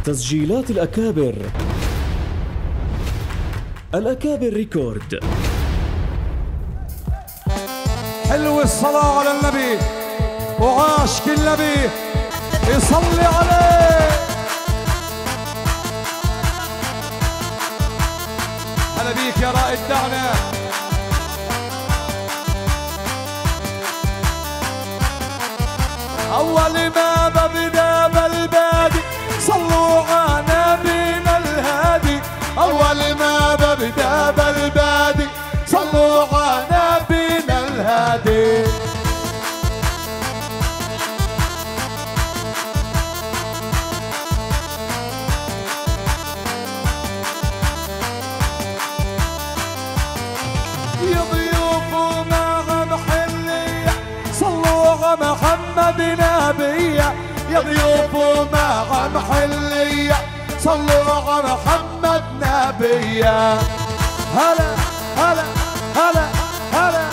تسجيلات الأكابر ريكورد. حلو الصلاة على النبي وعاشق النبي يصلي عليه. هلا بيك يا رائد دعنا. أول ما ببدأ بالبادي صلوا على نبينا الهادي. أول ما ببدأ بالبادي صلوا على نبينا الهادي. يا ضيوف ومع محلية صلوا على محمد نبيا. يا ضيوف ومع محلية صلوا على محمد نبيا. هلا هلا هلا هلا.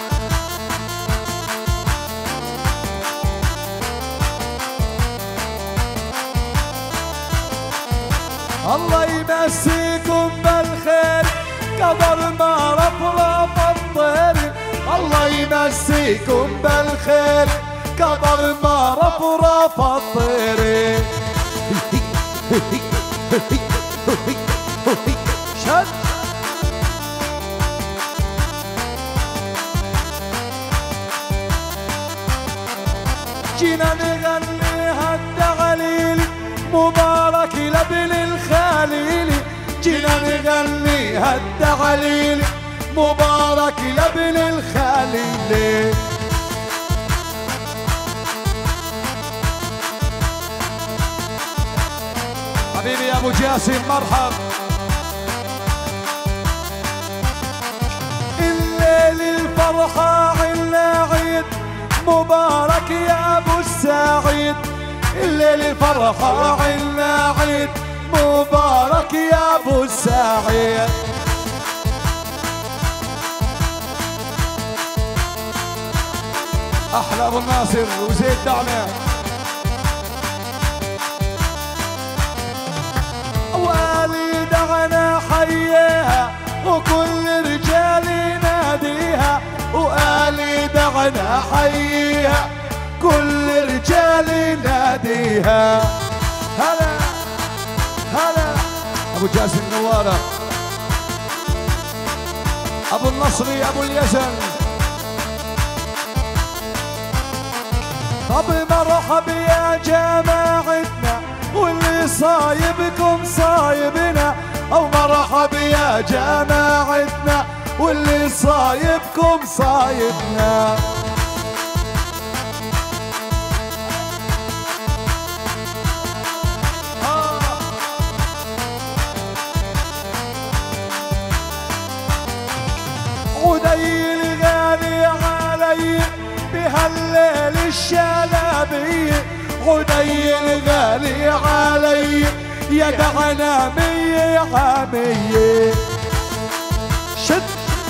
الله يمسيكم بالخير قدر ما رفرف الطير. الله يمسيكم بالخير قدر ما رفرف الطير. شد جينا نغني هالتغليل مبارك لابن الخليل. جينا نغني هالتغليل مبارك لابن الخليل. حبيبي يا ابو جاسم مرحب. الليل الفرحة عنا عيد مبارك يا ابو السعيد. الليل الفرحة عنا عيد مبارك يا ابو السعيد. احلى ابو الناصر وزيد دعنا. والي دعنا حييها وكل رجال يناديها. والي دعنا حييها كل رجال يناديها. هلا هلا ابو جاسم نواره. ابو النصري ابو اليزن. طب مرحب يا جماعتنا واللي صايبكم صايبنا. او مرحب يا جماعتنا واللي صايبكم صايبنا. عدي الغالي علي بهالليل الشلبي. عدي الغالي علي يا دعنا مية عمية. شد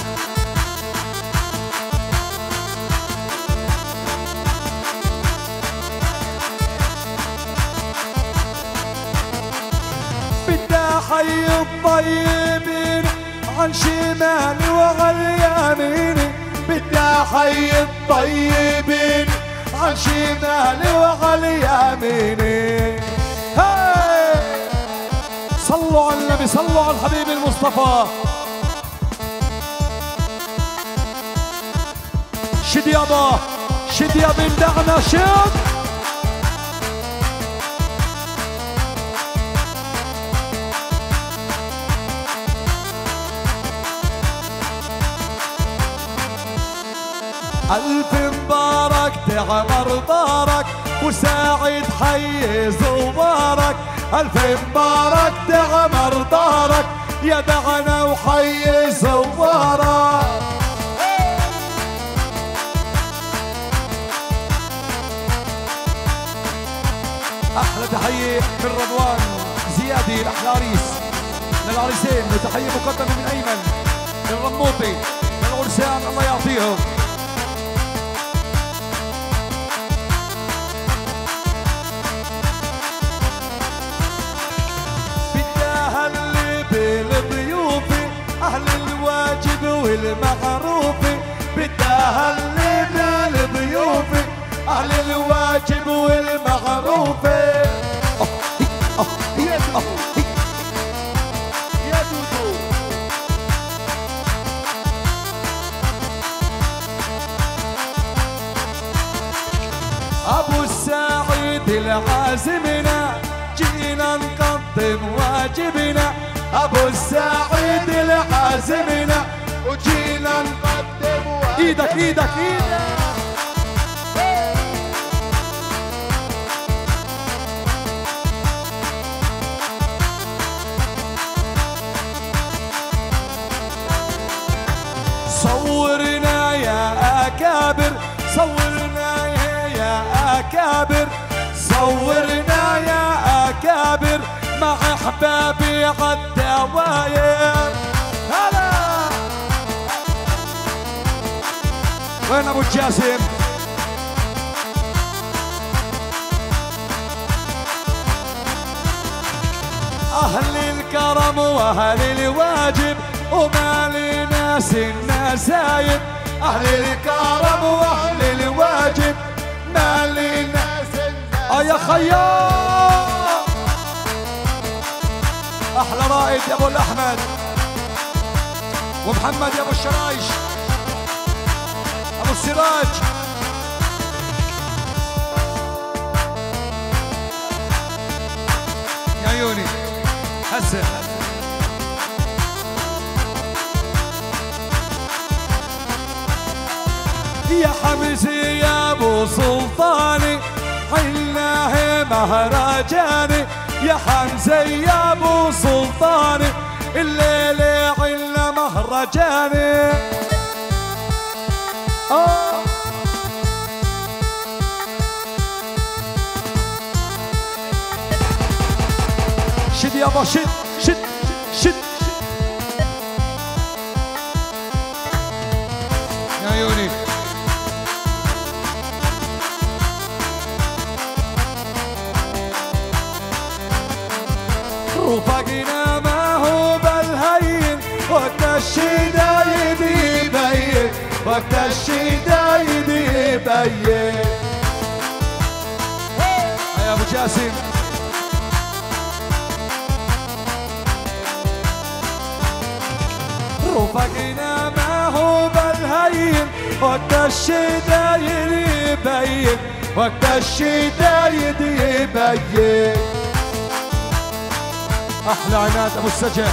بدي حي الطيبين عن شمالي وعن يميني. بدي حي الطيبين عن شمالي وعن يميني. صلوا على النبي صلوا على الحبيب المصطفى. شد يابا شد يا بن دعنا شد. ألف مبارك تعمر دارك وساعد حي زوارك. ألف مبارك تعمر دارك يا دعنا وحي زوارك. أحلى تحية من رضوان زيادي الأحلى عريس للعريسين وتحية مقدمة من أيمن الرموطي للعرسان الله يعطيهم. والمعروف بتهلي بالضيوف أهل الواجب والمعروف. يا دودو أبو السعيد العازمنا جينا نقدم واجبنا. أبو السعيد العازمنا وجينا نقدم واجبنا. إيدك إيدك إيدك. صورنا يا أكابر صورنا يا أكابر صورنا يا أكابر مع أحبابي عالدواير. هلا وين أبو الجاسم؟ أهل الكرم وأهل الواجب وما لناس النسايب. أهل الكرم وأهل الواجب ما لناس النسايب. يا خيام أحلى رائد يا أبو الأحمد ومحمد يا أبو الشرايش أبو السراج. يا عيوني هسه يا حمزي يا ابو سلطاني حلناه مهرجاني. يا حمزي يا ابو سلطاني الليله عنا مهرجاني. شد يابا شد شد شد يا عيوني. رفقنا ما هو بالهين وقت الشدايد يبين. وقت الشدايد يبين. يا ابو جاسم رفقنا ما هو بالهين وقت الشدايد يبين. وقت الشدايد يبين. أحلى عناد أبو السجع.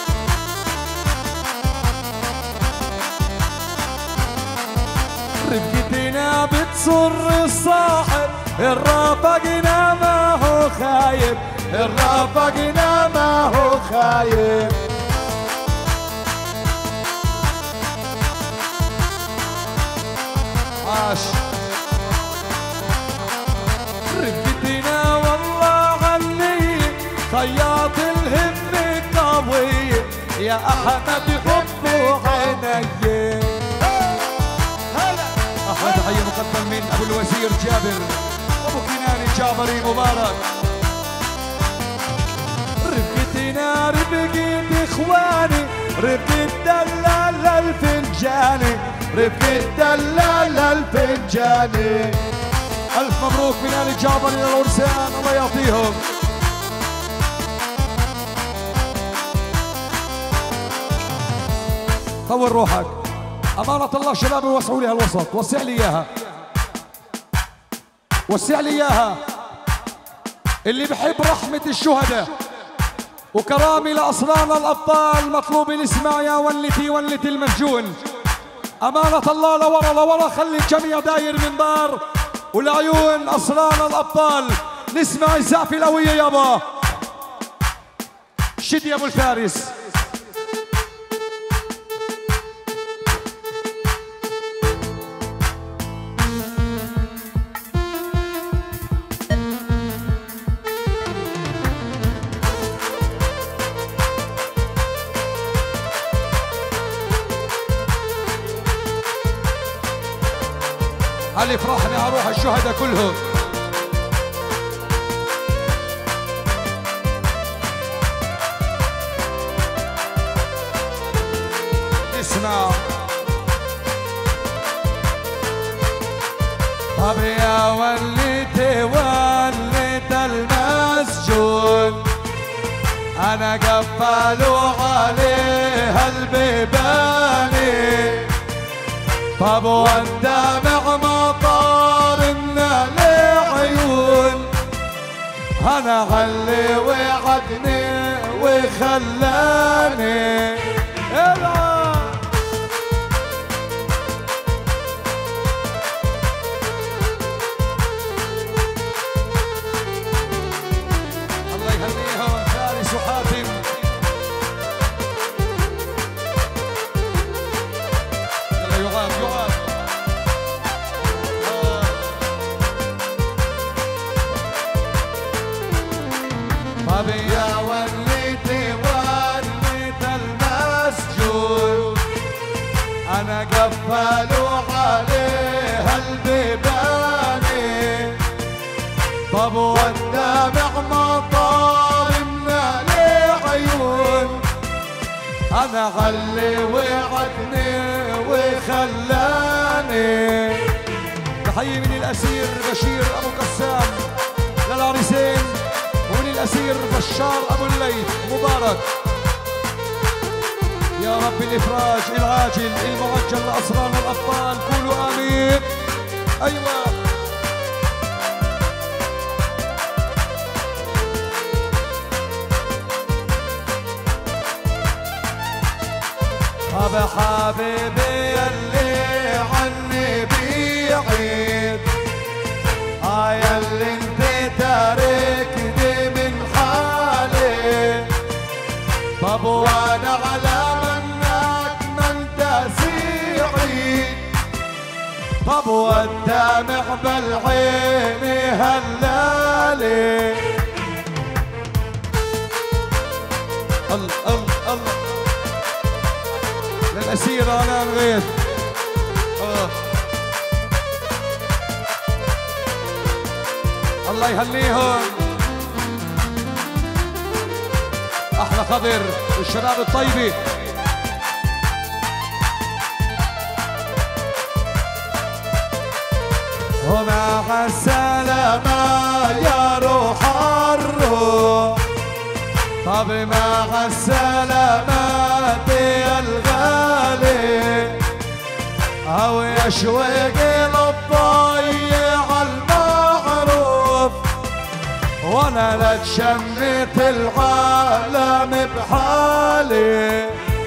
رفقتنا بتصر الصاحب الرافقنا ما هو خايب. الرافقنا ما هو خايب. عاش رفقتنا والله عني خياط الهم قوي. يا أحمد حبه عيني. أحلى تحية مقدم من أبو الوزير جابر أبو كناني جابري مبارك. رفقتنا رفقة إخواني رفقة دلال الفنجاني. رفقة دلال الفنجاني. ألف مبروك من آل جابري للعرسان الله يعطيهم. طور روحك أمانة الله. شباب وسعوا لي هالوسط. وسع لي إياها وسع لي إياها. اللي بحب رحمة الشهداء وكرامة لأصلان الأبطال مطلوب نسمع يا ولتي ولتي المسجون. أمانة الله لورا لورا. خلي الجميع داير منبار والعيون أصلان الأبطال. نسمع الزعفة القوية يابا. شد يا أبو الفارس. هل فرحنا على روح الشهداء كلهم. اسمع أنا قفلوا عليها البيباني. طب والدمع مطارنا لعيون، أنا علي وعدني وخلاني الله يهنيهم فارس وحاتم. يلا يعاد يعاد. طب يا وليتي وليت المسجون، أنا قفلوا عليها البيباني. طب والدمع مطارنا لعيون، أنا علي وعدني وخلاني. تحية من الأسير بشير أبو قسام للعريسين، ومن الأسير بشار أبو الليث مبارك. يا رب الإفراج العاجل المعجل لأسرار الأبطال، قولوا آمين. أيوة طب حبيبي يلي عني بعيد، يلي انت تاركني من حالي. طب وانا على منك ما انت سعيد. طب والدمع بالعين هلالي. الله الله الله للأسير على الغيث. الله يهنيهم. أحلى خضر والشباب الطيبة. ومع السلامة يا روح الروح. طب مع السلامة يا الغالي، أو يشوق للضيع المعروف، وانا لا تشمت العالم بحالي.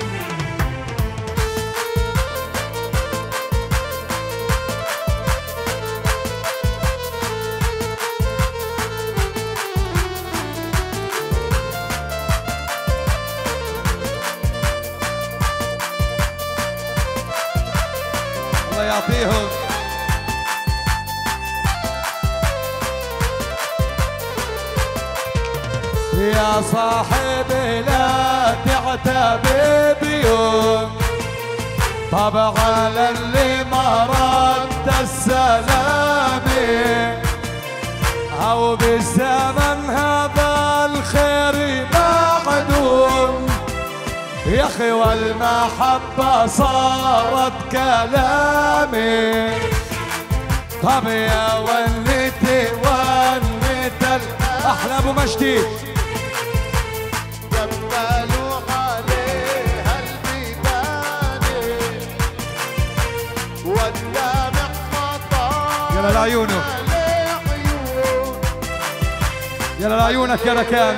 الله يعطيهم. يا صاحبي لا تعتب بيوم، طب على اللي ما رد السلامة، أو بالزمن هذا الخير معدوم. يا أخي والمحبة صارت كلامي. طب يا وليتي وليت أحلى أبو مجدي. قفلوا عليها البيباني، والدمع مطار يلا لعيونه، يلا لعيونك يا ركان.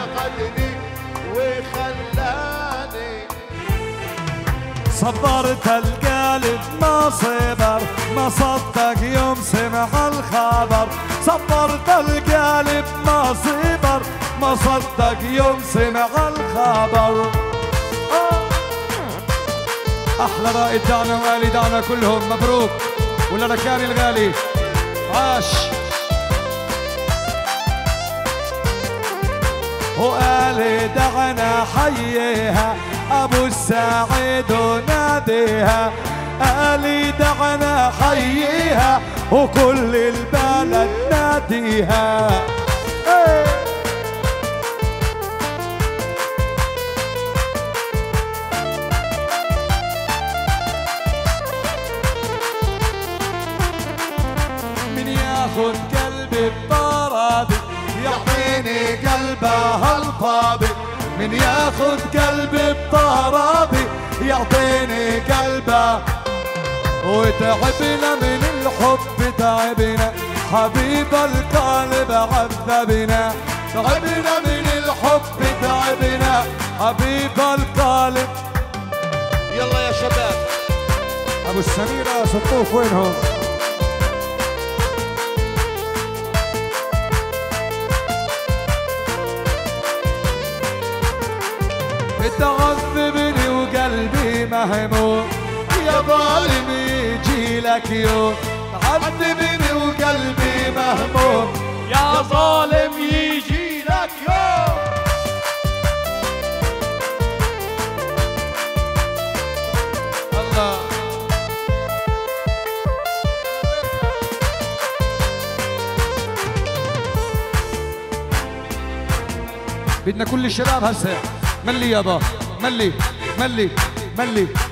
صبرت القلب ما صبر، ما صدق يوم سمع الخبر. صبرت القلب ما صبر، ما صدق يوم سمع الخبر. أحلى رائد دعنا وآلي دعنا كلهم مبروك، ولا ركاني الغالي عاش. وآلي دعنا حييها أبو السعيد وناديها. آلي دعنا حييها وكل البلد ناديها. من ياخد قلبي بطرابي، يعطيني قلبها الفاضي. من ياخد قلبي بطرابي يعطيني قلبه. وتعبنا من الحب تعبنا، حبيب القلب عذبنا. تعبنا من الحب تعبنا، حبيب القلب. يلا يا شباب. ابو السميرة سطوف وينهم؟ تعذبني وقلبي مهموم، يا ظالم يجي لك يوم. تعذبني وقلبي مهموم، يا ظالم يجي لك يوم. الله بدنا كل الشباب هسه. ملي يابا ملي ملي ملي